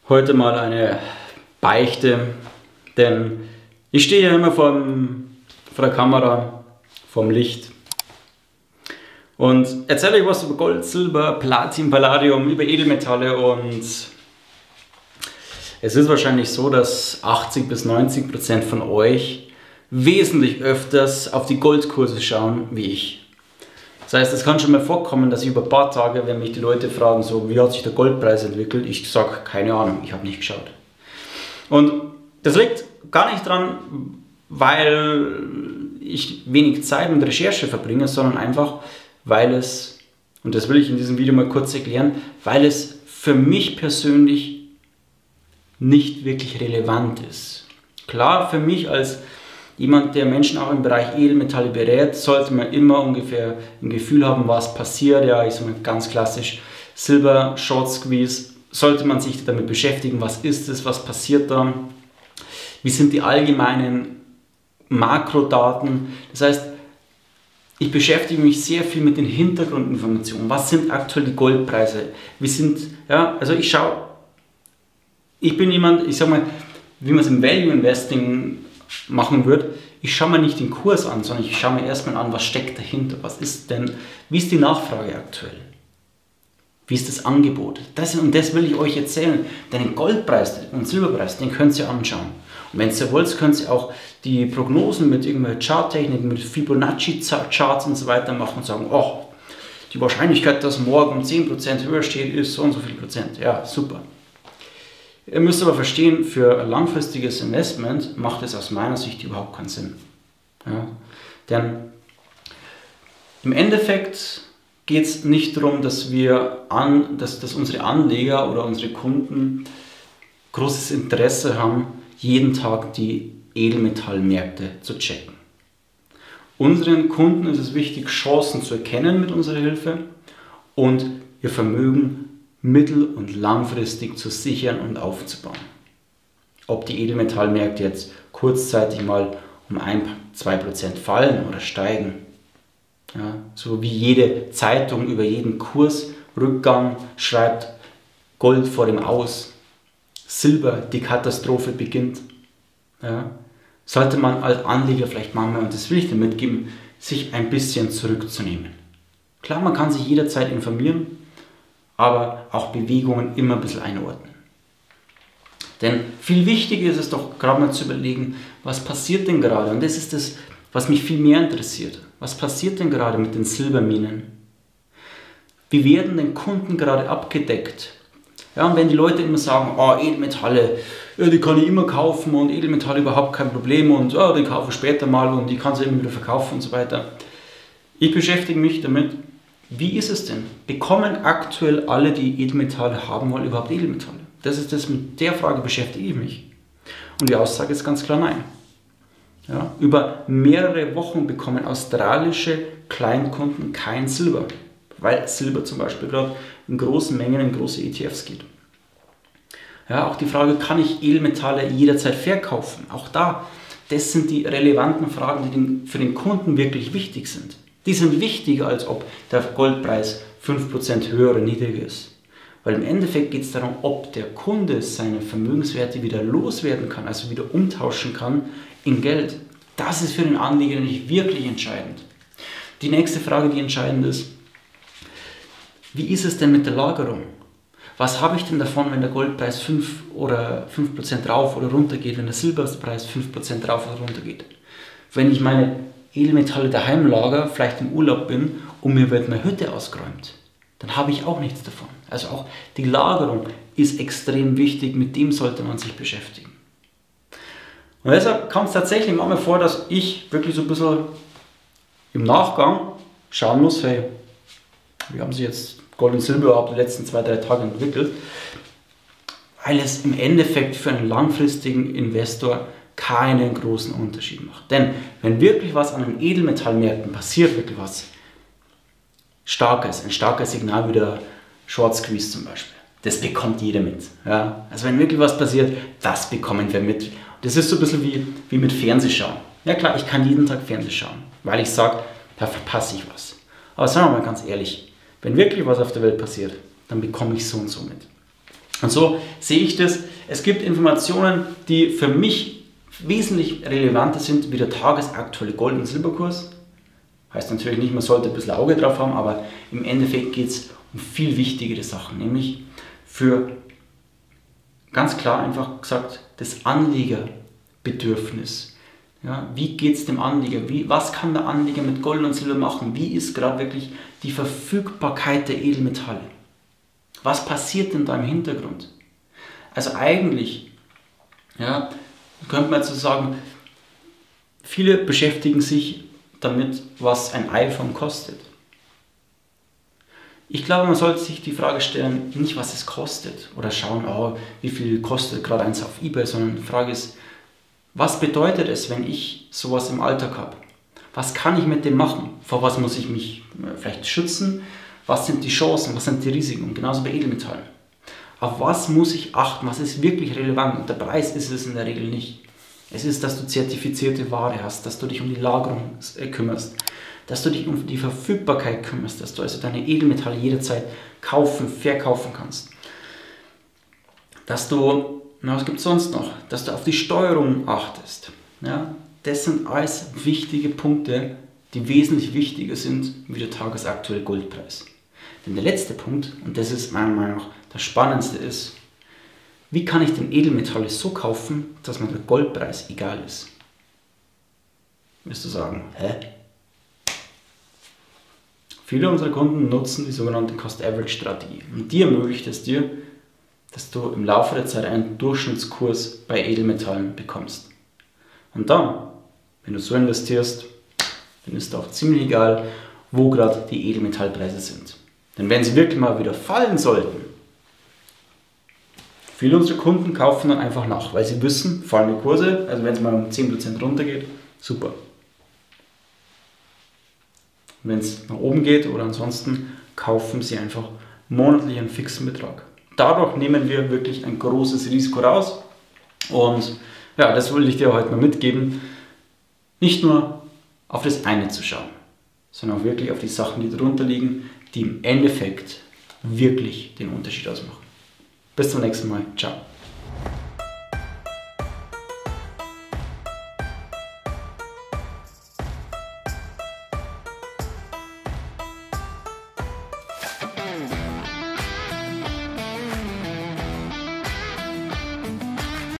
Heute mal eine Beichte, denn ich stehe ja immer vor der Kamera, vorm Licht und erzähle euch was über Gold, Silber, Platin, Palladium, über Edelmetalle, und es ist wahrscheinlich so, dass 80-90% von euch wesentlich öfters auf die Goldkurse schauen wie ich. Das heißt, es kann schon mal vorkommen, dass ich über ein paar Tage, wenn mich die Leute fragen, so, wie hat sich der Goldpreis entwickelt, ich sage, keine Ahnung, ich habe nicht geschaut. Und das liegt gar nicht dran, weil ich wenig Zeit mit Recherche verbringe, sondern einfach, weil es, und das will ich in diesem Video mal kurz erklären, weil es für mich persönlich nicht wirklich relevant ist. Klar, für mich als jemand, der Menschen auch im Bereich Edelmetalle berät, sollte man immer ungefähr ein Gefühl haben, was passiert. Ja, ich sage mal ganz klassisch, Silber, Short Squeeze, sollte man sich damit beschäftigen, was ist es, was passiert da, wie sind die allgemeinen Makrodaten. Das heißt, ich beschäftige mich sehr viel mit den Hintergrundinformationen. Was sind aktuell die Goldpreise? Also ich bin jemand, ich sage mal, wie man es im Value Investing machen wird, ich schaue mir nicht den Kurs an, sondern ich schaue mir erstmal an, was steckt dahinter, wie ist die Nachfrage aktuell, wie ist das Angebot, das will ich euch erzählen. Den Goldpreis und Silberpreis, den könnt ihr anschauen, und wenn ihr wollt, könnt ihr auch die Prognosen mit irgendwelchen Charttechniken, mit Fibonacci-Charts und so weiter machen und sagen, oh, die Wahrscheinlichkeit, dass morgen 10% höher steht, ist so und so viel Prozent. Ja, super. Ihr müsst aber verstehen, für ein langfristiges Investment macht es aus meiner Sicht überhaupt keinen Sinn. Ja? Denn im Endeffekt geht es nicht darum, dass unsere Anleger oder unsere Kunden großes Interesse haben, jeden Tag die Edelmetallmärkte zu checken. Unseren Kunden ist es wichtig, Chancen zu erkennen mit unserer Hilfe und ihr Vermögen mittel- und langfristig zu sichern und aufzubauen. Ob die Edelmetallmärkte jetzt kurzzeitig mal um 1-2% fallen oder steigen. Ja, so wie jede Zeitung über jeden Kursrückgang schreibt, Gold vor dem Aus, Silber, die Katastrophe beginnt. Ja, sollte man als Anleger vielleicht manchmal, und das will ich dir mitgeben, sich ein bisschen zurückzunehmen. Klar, man kann sich jederzeit informieren, aber auch Bewegungen immer ein bisschen einordnen. Denn viel wichtiger ist es doch gerade mal zu überlegen, was passiert denn gerade? Und das ist das, was mich viel mehr interessiert. Was passiert denn gerade mit den Silberminen? Wie werden denn Kunden gerade abgedeckt? Ja, und wenn die Leute immer sagen, oh, Edelmetalle, ja, die kann ich immer kaufen und Edelmetalle überhaupt kein Problem und oh, die kaufe ich später mal und die kann sie immer wieder verkaufen und so weiter. Ich beschäftige mich damit, wie ist es denn? Bekommen aktuell alle, die Edelmetalle haben wollen, überhaupt Edelmetalle? Mit der Frage beschäftige ich mich. Und die Aussage ist ganz klar nein. Ja, über mehrere Wochen bekommen australische Kleinkunden kein Silber, weil Silber zum Beispiel gerade in großen Mengen in große ETFs geht. Ja, auch die Frage, kann ich Edelmetalle jederzeit verkaufen? Auch das sind die relevanten Fragen, die für den Kunden wirklich wichtig sind. Die sind wichtiger, als ob der Goldpreis 5% höher oder niedriger ist. Weil im Endeffekt geht es darum, ob der Kunde seine Vermögenswerte wieder loswerden kann, also wieder umtauschen kann in Geld. Das ist für den Anleger nicht wirklich entscheidend. Die nächste Frage, die entscheidend ist, wie ist es denn mit der Lagerung? Was habe ich denn davon, wenn der Goldpreis 5% rauf oder runter geht, wenn der Silberpreis 5% rauf oder runter geht? Wenn ich meine Edelmetalle daheim lager, vielleicht im Urlaub bin und mir wird meine Hütte ausgeräumt, dann habe ich auch nichts davon. Also auch die Lagerung ist extrem wichtig, mit dem sollte man sich beschäftigen. Und deshalb kommt es tatsächlich manchmal vor, dass ich wirklich so ein bisschen im Nachgang schauen muss, hey, wie haben sich jetzt Gold und Silber überhaupt die letzten 2-3 Tage entwickelt, weil es im Endeffekt für einen langfristigen Investor keinen großen Unterschied macht. Denn wenn wirklich was an den Edelmetallmärkten passiert, wirklich was Starkes, ein starkes Signal wie der Short Squeeze zum Beispiel, das bekommt jeder mit. Ja? Also wenn wirklich was passiert, das bekommen wir mit. Das ist so ein bisschen wie mit Fernsehschauen. Ja klar, ich kann jeden Tag Fernsehen schauen, weil ich sage, da verpasse ich was. Aber sagen wir mal ganz ehrlich, wenn wirklich was auf der Welt passiert, dann bekomme ich so und so mit. Und so sehe ich das. Es gibt Informationen, die für mich wesentlich relevanter sind wie der tagesaktuelle Gold- und Silberkurs. Heißt natürlich nicht, man sollte ein bisschen Auge drauf haben, aber im Endeffekt geht es um viel wichtigere Sachen, nämlich für, ganz klar einfach gesagt, das Anlegerbedürfnis. Ja, wie geht es dem Anleger? Was kann der Anleger mit Gold und Silber machen? Wie ist gerade wirklich die Verfügbarkeit der Edelmetalle? Was passiert denn da im Hintergrund? Also eigentlich, ja, könnte man jetzt so sagen, viele beschäftigen sich damit, was ein iPhone kostet. Ich glaube, man sollte sich die Frage stellen, nicht was es kostet oder schauen, oh, wie viel kostet gerade eins auf eBay, sondern die Frage ist, was bedeutet es, wenn ich sowas im Alltag habe? Was kann ich mit dem machen? Vor was muss ich mich vielleicht schützen? Was sind die Chancen? Was sind die Risiken? Und genauso bei Edelmetallen. Auf was muss ich achten? Was ist wirklich relevant? Und der Preis ist es in der Regel nicht. Es ist, dass du zertifizierte Ware hast, dass du dich um die Lagerung kümmerst, dass du dich um die Verfügbarkeit kümmerst, dass du also deine Edelmetalle jederzeit kaufen, verkaufen kannst. Dass du, was gibt es sonst noch? Dass du auf die Steuerung achtest. Ja? Das sind alles wichtige Punkte, die wesentlich wichtiger sind wie der tagesaktuelle Goldpreis. Denn der letzte Punkt, und das ist meiner Meinung nach der spannendste, ist, wie kann ich den Edelmetalle so kaufen, dass mir der Goldpreis egal ist? Wirst du sagen, hä? Viele unserer Kunden nutzen die sogenannte Cost-Average-Strategie. Und die ermöglicht es dir, dass du im Laufe der Zeit einen Durchschnittskurs bei Edelmetallen bekommst. Und dann, wenn du so investierst, dann ist auch ziemlich egal, wo gerade die Edelmetallpreise sind. Denn wenn sie wirklich mal wieder fallen sollten, viele unserer Kunden kaufen dann einfach nach, weil sie wissen, fallende Kurse, also wenn es mal um 10% runtergeht, super. Wenn es nach oben geht oder ansonsten, kaufen sie einfach monatlich einen fixen Betrag. Dadurch nehmen wir wirklich ein großes Risiko raus und ja, das will ich dir heute mal mitgeben. Nicht nur auf das eine zu schauen, sondern auch wirklich auf die Sachen, die darunter liegen, die im Endeffekt wirklich den Unterschied ausmachen. Bis zum nächsten Mal. Ciao.